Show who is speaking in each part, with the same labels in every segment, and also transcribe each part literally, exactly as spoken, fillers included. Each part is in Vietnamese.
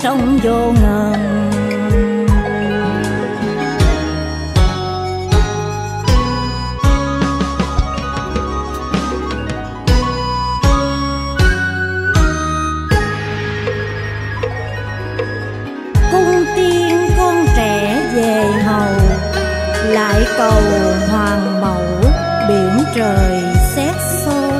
Speaker 1: trong vô ngần. Cung tiên con trẻ về hầu, lại cầu hoàng mẫu biển trời xét sâu.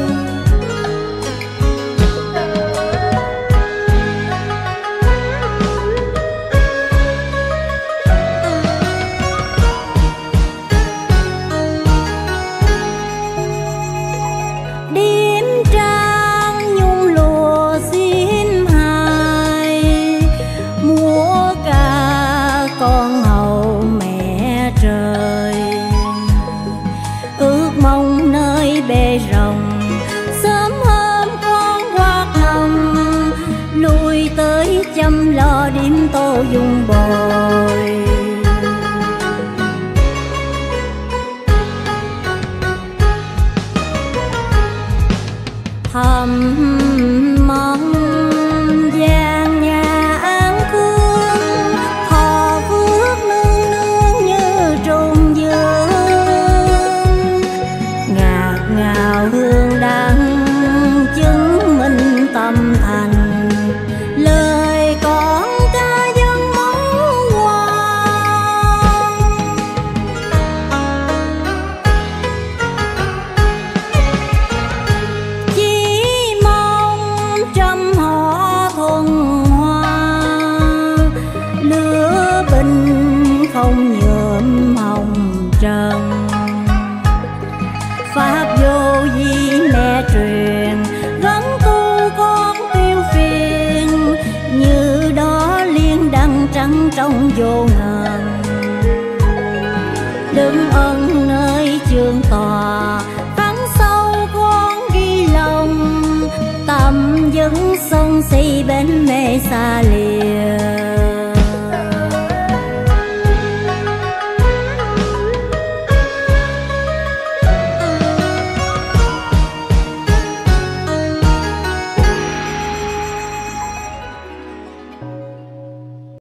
Speaker 1: Đêm trăng nhung lụa xiêm hài, múa ca con hầu mẹ trời. Ước mong nơi bề rồng, sớm hôm con hoa hồng, lui tới chăm lo điểm tô dung bồi. Thầm mong vàng nhà an cương, thọ phước nương nương như trùng dương. Ngạt ngào hương đắng chứng minh tâm thành, lời con ca dân món ngoan. Chỉ mong trăm họ thuần hoa, lửa bình không nhuộm hồng trần. Pháp vô vi mẹ truyền, gắn tu con tiêu phiền, như đó liên đăng trắng trong vô ngần. Đừng ân nơi trường tòa, khắc sâu con ghi lòng, tâm vẫn sân si bên mê xa lìa.